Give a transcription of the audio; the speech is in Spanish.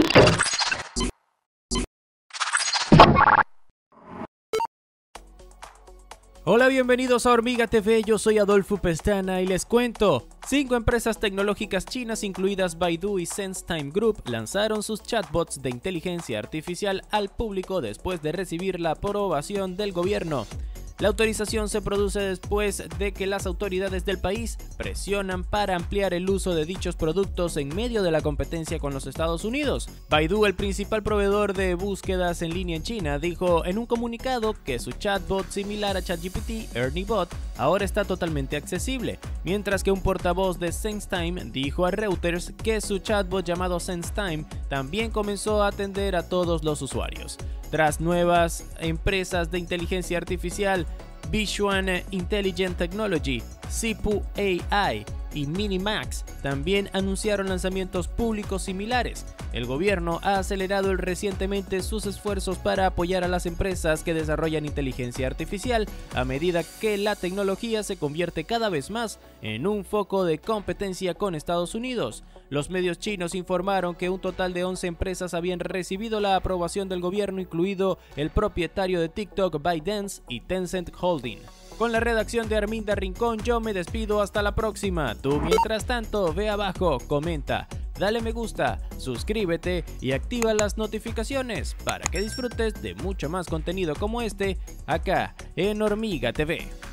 Hola, bienvenidos a Hormiga TV, yo soy Adolfo Pestana y les cuento. 5 empresas tecnológicas chinas, incluidas Baidu y SenseTime Group, lanzaron sus chatbots de inteligencia artificial al público después de recibir la aprobación del gobierno. La autorización se produce después de que las autoridades del país presionan para ampliar el uso de dichos productos en medio de la competencia con los Estados Unidos. Baidu, el principal proveedor de búsquedas en línea en China, dijo en un comunicado que su chatbot similar a ChatGPT, ErnieBot, ahora está totalmente accesible, mientras que un portavoz de SenseTime dijo a Reuters que su chatbot llamado SenseTime también comenzó a atender a todos los usuarios. Tras nuevas empresas de inteligencia artificial, Vichuan Intelligent Technology, Sipu AI y Minimax también anunciaron lanzamientos públicos similares. El gobierno ha acelerado recientemente sus esfuerzos para apoyar a las empresas que desarrollan inteligencia artificial a medida que la tecnología se convierte cada vez más en un foco de competencia con Estados Unidos. Los medios chinos informaron que un total de 11 empresas habían recibido la aprobación del gobierno, incluido el propietario de TikTok, ByteDance, y Tencent Holding. Con la redacción de Arminda Rincón, yo me despido hasta la próxima. Tú, mientras tanto, ve abajo, comenta, dale me gusta, suscríbete y activa las notificaciones para que disfrutes de mucho más contenido como este acá en Hormiga TV.